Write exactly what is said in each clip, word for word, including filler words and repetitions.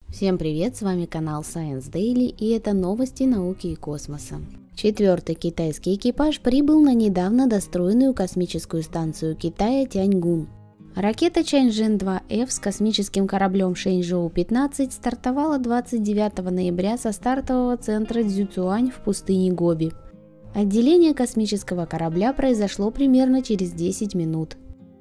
Всем привет, с вами канал Science Daily, и это новости науки и космоса. Четвертый китайский экипаж прибыл на недавно достроенную космическую станцию Китая Тяньгун. Ракета Чаньжэн два эф с космическим кораблем Шэньчжоу пятнадцать стартовала двадцать девятого ноября со стартового центра Цзюцюань в пустыне Гоби. Отделение космического корабля произошло примерно через десять минут.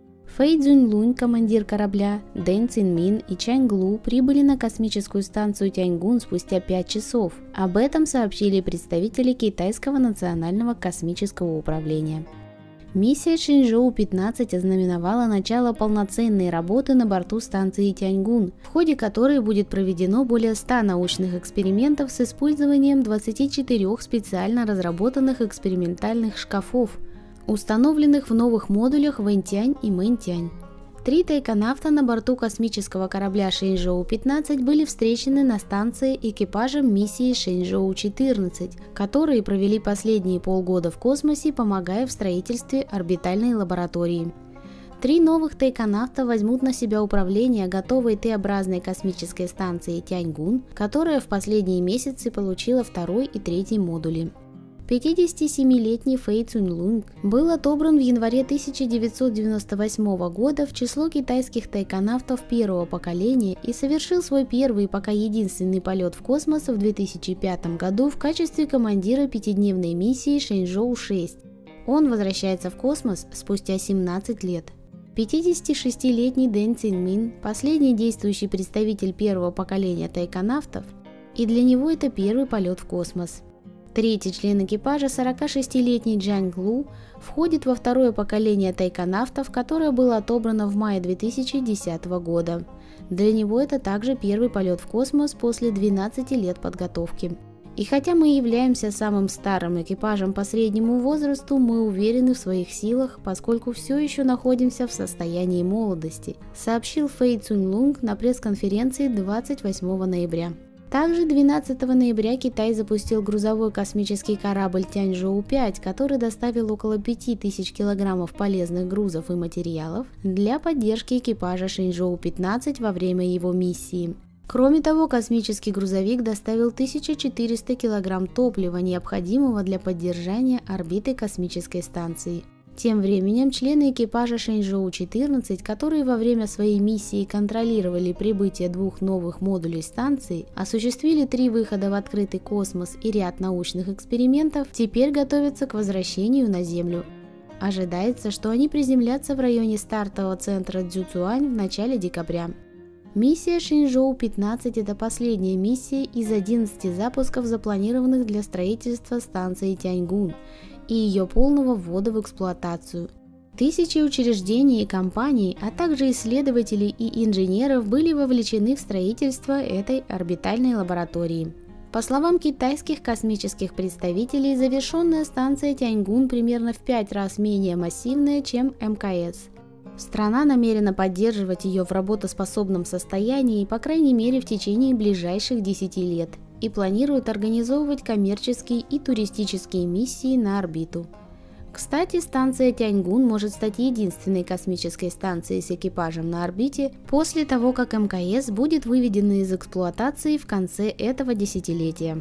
Фэй Цзюньлунь, командир корабля, Дэн Цинмин и Чань Глу прибыли на космическую станцию Тяньгун спустя пять часов. Об этом сообщили представители Китайского национального космического управления. Миссия Шэньчжоу пятнадцать ознаменовала начало полноценной работы на борту станции Тяньгун, в ходе которой будет проведено более ста научных экспериментов с использованием двадцати четырёх специально разработанных экспериментальных шкафов, установленных в новых модулях Вэньтянь и Мэньтянь. Три тайконавта на борту космического корабля Шэньчжоу пятнадцать были встречены на станции экипажем миссии Шэньчжоу четырнадцать, которые провели последние полгода в космосе, помогая в строительстве орбитальной лаборатории. Три новых тайконавта возьмут на себя управление готовой Т-образной космической станцией Тяньгун, которая в последние месяцы получила второй и третий модули. пятидесятисемилетний Фэй Цзюньлунь был отобран в январе тысяча девятьсот девяносто восьмого года в число китайских тайконавтов первого поколения и совершил свой первый и пока единственный полет в космос в две тысячи пятом году в качестве командира пятидневной миссии Шэньчжоу шесть. Он возвращается в космос спустя семнадцать лет. пятидесятишестилетний Дэн Цинмин – последний действующий представитель первого поколения тайконавтов, и для него это первый полет в космос. Третий член экипажа, сорокашестилетний Чань Глу, входит во второе поколение тайконавтов, которое было отобрано в мае две тысячи десятого года. Для него это также первый полет в космос после двенадцати лет подготовки. И хотя мы являемся самым старым экипажем по среднему возрасту, мы уверены в своих силах, поскольку все еще находимся в состоянии молодости, сообщил Фэй Цзюньлунь на пресс-конференции двадцать восьмого ноября. Также двенадцатого ноября Китай запустил грузовой космический корабль Тяньчжоу пять, который доставил около пяти тысяч килограммов полезных грузов и материалов для поддержки экипажа Шэньчжоу пятнадцать во время его миссии. Кроме того, космический грузовик доставил тысячу четыреста килограмм топлива, необходимого для поддержания орбиты космической станции. Тем временем члены экипажа Шэньчжоу четырнадцать, которые во время своей миссии контролировали прибытие двух новых модулей станции, осуществили три выхода в открытый космос и ряд научных экспериментов, теперь готовятся к возвращению на Землю. Ожидается, что они приземлятся в районе стартового центра Цзюцюань в начале декабря. Миссия Шэньчжоу пятнадцать – это последняя миссия из одиннадцати запусков, запланированных для строительства станции Тяньгун и ее полного ввода в эксплуатацию. Тысячи учреждений и компаний, а также исследователей и инженеров были вовлечены в строительство этой орбитальной лаборатории. По словам китайских космических представителей, завершенная станция Тяньгун примерно в пять раз менее массивная, чем эм ка эс. Страна намерена поддерживать ее в работоспособном состоянии, по крайней мере, в течение ближайших десяти лет, и планирует организовывать коммерческие и туристические миссии на орбиту. Кстати, станция Тяньгун может стать единственной космической станцией с экипажем на орбите после того, как эм ка эс будет выведена из эксплуатации в конце этого десятилетия.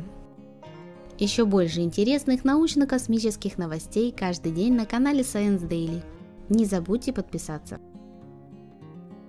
Еще больше интересных научно-космических новостей каждый день на канале Science Daily. Не забудьте подписаться.